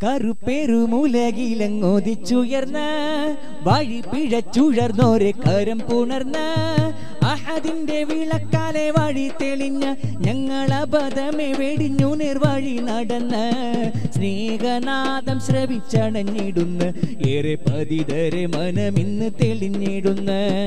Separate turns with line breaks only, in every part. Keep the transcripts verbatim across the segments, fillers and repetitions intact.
കറുപെരുമുലകിലങ്ങോദിച്ചുയർന്ന വഴി പിഴച്ചുഴർന്നോരെ കരം പുണർന്ന് അഹദിന്റെ വിളക്കാലെ വഴി തെളിഞ്ഞ ഞങ്ങൾ അബദ്ധമേ വെടിഞ്ഞു നിർവഴി നടന്ന് സ്നേഹനാദം ശ്രവിച്ചണഞ്ഞിടുന്ന ഏറെ പതിതരെ മനമിന്ന് തെളിഞ്ഞിടുന്ന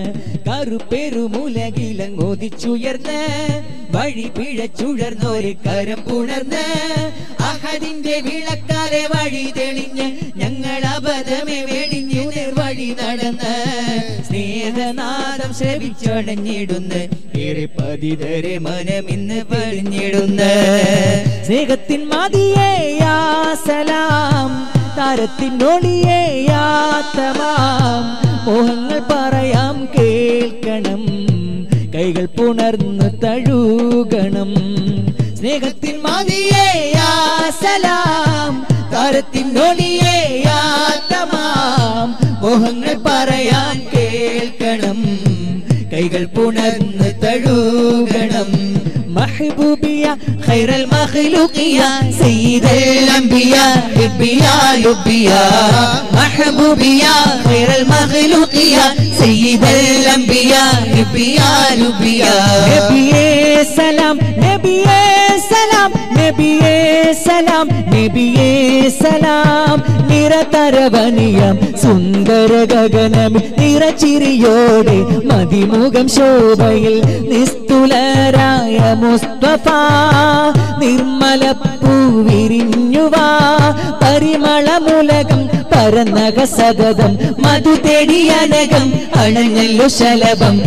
കറുപെരുമുലകിലങ്ങോദിച്ചുയർന്ന് വഴി പിഴച്ചുഴർന്നോരെ കരം പുണർന്ന് അഹദിന്റെ വിളക്കാലെ വഴി തെളിഞ്ഞ് ഞങ്ങൾ അബദ്ധമേ വെടിഞ്ഞു നിർവഴി നടന്ന് സ്നേഹനാദം ശ്രവിച്ചണഞ്ഞിടുന്ന ഏറെ പതിതരെ മനമിന്ന് പറഞ്ഞിടുന്ന സ്നേഹത്തിൻ മതിയേ യാ സലാം താരത്തിൻ ഒളിയേ യാ തമാം മോഹങ്ങൾ പറയാം കേൾക്കണം കൈകൾ പുണർന്ന് തഴുകണം സ്നേഹത്തിൻ മതിയേ യാ സലാം താരത്തിൻ ഒളിയേ യാ തമാം മോഹങ്ങൾ പറയാൻ കേൾക്കണം കൈകൾ പുണർന്ന് തഴുകണം محبوبية خير المخلوقية سيد الأنبياء حبيا لبيا محبوبية خير المخلوقية سيد الأنبياء حبيا لبيا نبي سلام نبي سلام نبي سلام نبي سلام നിരതരവനിയം സുന്ദര ഗഗനമിൽ നിറച്ചിരിയോടെ മതിമുഖം ശോഭയിൽ നിസ്തുലരായ മുസ്തഫ നിർമ്മലപ്പൂ വിരിഞ്ഞുവാ പരിമളമുലകം പരന്നക സതതം മധു തേടിയനകം അണഞ്ഞല്ലോ ശലഭം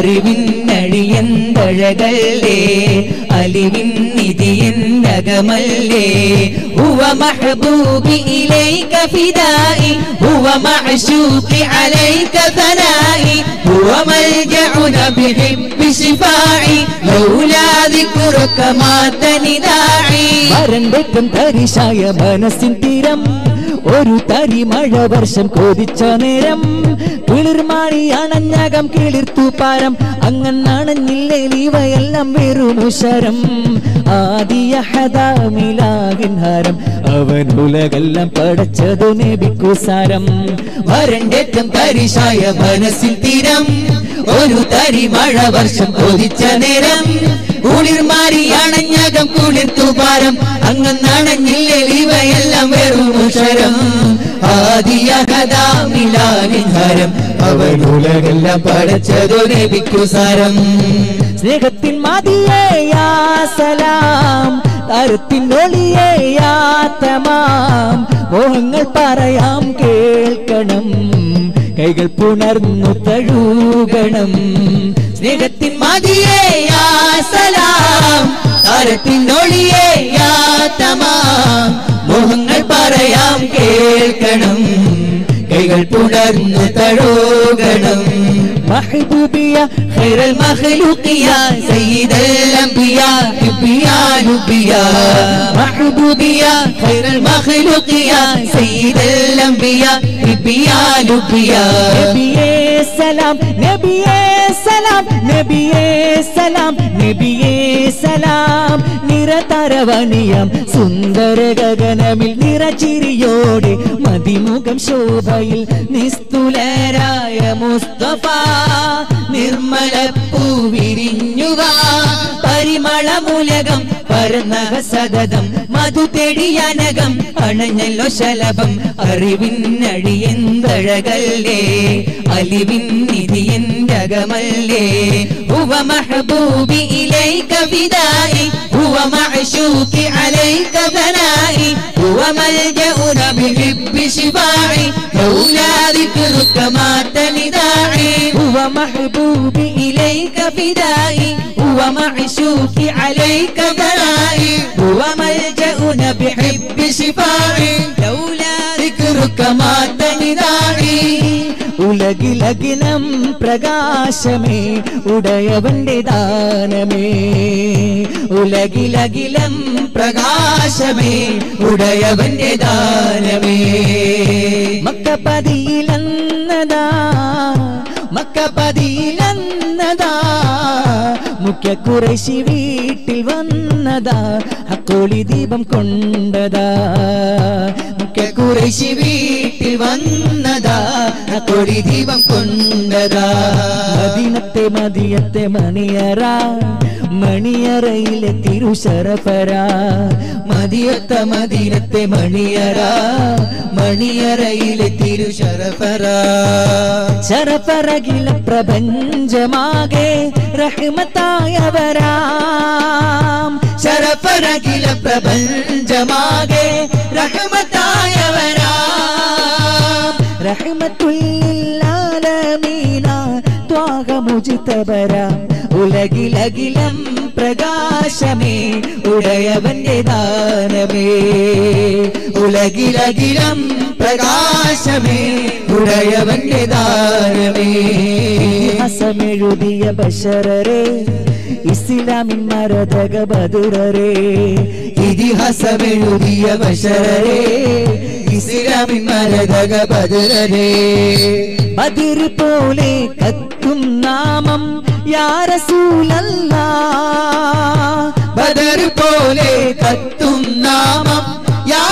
അറിവിന്നഴിയന്തഴകല്ലേ അലിവിൻ നിധിയന്നകമല്ലേ ഹുവ മഹബൂബി ഇലൈക ഫിദായി ഹുവ മഅശൂഖി അലൈക ഥനായി ഹുവ മൽജഉന ബിഹിബ്ബി ശിഫാഇ ലൗലാ ദിക്റുക മാത നിദാഇ വരണ്ടേറ്റം തരിശായ മനസ്സിൻ തീരം ഒരു തരി മഴ വർഷം കൊതിച്ച നേരം കിളിർമാണി അണഞ്ഞകം കിളിർത്തു പാരം അങ്ങനണഞ്ഞില്ലേ ഇവയെല്ലാം വെറുമുശരം ആദിയഹദാമിലാകിൻഹാരം അവൻ ഉലകെല്ലാം പടച്ചതു നബിക്കുസാരം വരണ്ടേറ്റം തരിശായ മനസ്സിൽ തീരം ഒരു തരി മഴ വർഷം കൊതിച്ച നേരം കുളിർമാരി അണഞ്ഞകം കുളിർത്തു പാരം അങ്ങനണഞ്ഞില്ലേ ഇവയെല്ലാം വെറുമുശരം ആദിയഹദാമിലാകിൻഹാരം അവൻ ഉലകെല്ലാം പടച്ചതു നബിക്കുസാരം സ്നേഹത്തിൻ മതിയേ യാ സലാം താരത്തിൻ ഒളിയേ യാ തമാം മോഹങ്ങൾ പറയാം കേൾക്കണം കൈകൾ പുണർന്നു തഴുകണം സ്നേഹത്തിൻ മതിയേ യാ സലാം താരത്തിൻ ഒളിയേ യാ തമാം മോഹങ്ങൾ പറയാം കേൾക്കണം കൈകൾ പുണർന്നു തഴുകണം محبوبية خير المخلوقية سيد الأنبياء حبيا لبيا محبوبية خير المخلوقية سيد الأنبياء حبيا لبيا نبي سلام نبي سلام نبي سلام نبي سلام നിരതരവനിയം സുന്ദര ഗഗനമിൽ നിറച്ചിരിയോടെ മതിമുഖം ശോഭയിൽ നിസ്തുലരായ മുസ്തഫ നിർമ്മലപ്പൂ വിരിഞ്ഞുവാ പരിമളമുലകം പരന്നക സതതം മധു തെടിയനകം അണഞ്ഞല്ലോ ശലഭം അറിവിന്നഴിയന്തഴകല്ലേ അലിവിൻ നിധിയന്തകമല്ലേ ഹുവ മഹബൂബി ഇലൈക ഫിദായി ഹുവ മഅശൂഖി അലൈക ഥനായി ഹുവ മൽജഉന ബിഹിബ്ബി ശിഫാഇ ലൗലാ ദിക്റുക മാത നിദാഇ ഹുവ മഹബൂബി ഇലൈക ഫിദായി ഹുവ മഅശൂഖി അലൈക ഥനായി ഹുവ മൽജഉന ബിഹിബ്ബി ശിഫാഇ ലൗലാ ദിക്റുക മാത നിദാഇ ഉലകിലകിലം പ്രകാശമേ ഉടയവന്റെ ദാനമേ ഉലകിലകിലം പ്രകാശമേ ഉടയവന്റെ ദാനമേ മക്കപതിയിലെന്നതാ മക്കപതിയിലെന്നതാ മുഖ്യ ഖുറൈശി വീട്ടിൽ വന്നതാ ഹക്കോളി ദീപം കൊണ്ടതാ മുഖ്യ ഖുറൈശി വീട്ടിൽ വന്നതാ കൊടി ദീപം കൊണ്ടതാ മദീനത്തെ മദിയത്തെ മണിയറ മണിയറയിലെ തിരുശരഫര മദിയത്തെ മദീനത്തെ മണിയറ മണിയറയിലെ തിരുശരഫര ശരഫറകില പ്രപഞ്ചമാകെ റഹ്മത്തായവരാം ശരഫറകില പ്രപഞ്ചമാകെ റഹ്മത്തായവരാം റഹ്മത്തുൽ ആലമീന ത്വാഹ മുജ്തബര ഉലകിലകിലം പ്രകാശമേ ഉടയവന്റെ ദാനമേ ഉലകിലകിലം പ്രകാശമേ ഉടയവന്റെ ദാനമേ ഹസമെഴുതിയ ബശറരെ ഇസ്ലാമിൻ മരതക ബദുരരെ ഇതിഹാസമെഴുതിയ ബശറരെ ഇസ്ലാമിൻ മരതക ബദുരരെ ബദർ പോലെ കത്തും നാമം യാ റസൂലല്ലാഹ് ബദർ പോലെ കത്തും നാമം യാ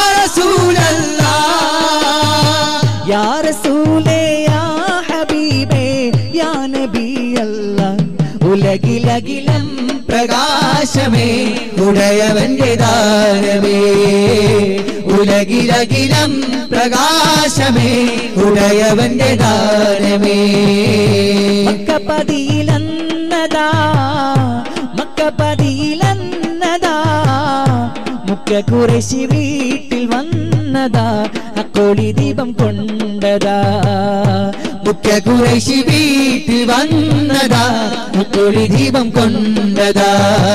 റസൂലല്ലാഹ് യാ റസൂലേ യാ ഹബീബേ യാ നബിയല്ലാഹ് ഉലകിലകിലം പ്രകാശമേ ഉടയവന്റെ ദാനമേ ഉലകിലകിലം പ്രകാശമേ ഉടയവന്റെ ദാനമേ മക്കപതിയിലന്നദാ മക്കപതിയിലന്നദാ മുഖ്യ ഖുറൈശി വീട്ടിൽ വന്നതാ അക്കോളി ദീപം കൊണ്ടതാ മുഖ്യ ഖുറൈശി വീട്ടിൽ വന്നതാ അക്കോളി ദീപം കൊണ്ടതാ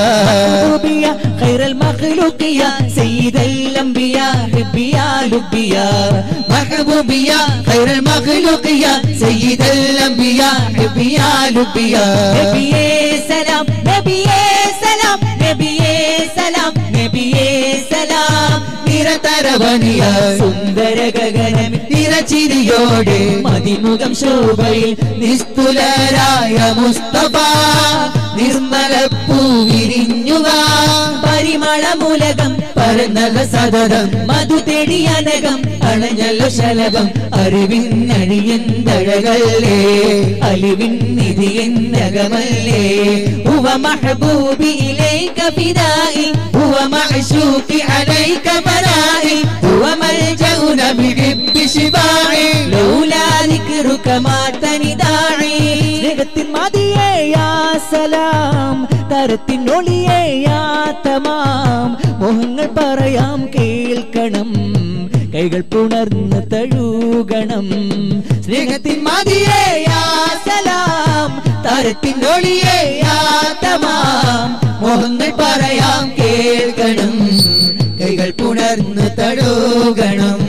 ഖൈറൽ മഖ്ലൂഖിയ സയ്യിദൽ അംബിയ ഹബ്ബിയ ലുബ്ബിയ മഹബൂബിയ ഖൈറൽ മഖ്ലൂഖിയ സയ്യിദൽ അംബിയ ഹബ്ബിയ ലുബ്ബിയ നബിയേ സലാം നബിയേ സലാം നബിയേ സലാം നബിയേ സലാം നിരതരവനിയ സുന്ദര ഗഗനം നിറച്ചിരിയോടെ മതിമുഖം ശോഭയിൽ നിസ്തുലരായ മുസ്തഫ നിർമ്മല പൂവിരിഞ്ഞുക പരിമളമുലകം പരന്നക സതതം മധു തേടിയനകം അണഞ്ഞല്ലോ ശലഭം അറിവിന്നഴിയന്തഴകല്ലേ അലിവിൻ നിധിയെന്നകമല്ലേ ഹുവ മഹബൂബി ഇലൈക ഫിദാഇ ഹുവ മഅശൂഖി അലൈക ബനാഇ ഹുവ മൽജഉന ബിഹിബ്ബി ശിബാഇ ലൗലാ ദിക്റുക മാതനി ദാഇ സ്നേഹത്തിൻ മദിയേ യാ സലാം തരത്തിൻ ഒളിയേ യാ തമാം മോഹങ്ങൾ പറയാം കേൾക്കണം കൈകൾ പുണർന്ന് തഴുകണം സ്നേഹത്തിൻ മദിയേ യാ സലാം തരത്തിൻ ഒളിയേ യാ തമാം മോഹങ്ങൾ പറയാം കേൾക്കണം കൈകൾ പുണർന്ന് തഴുകണം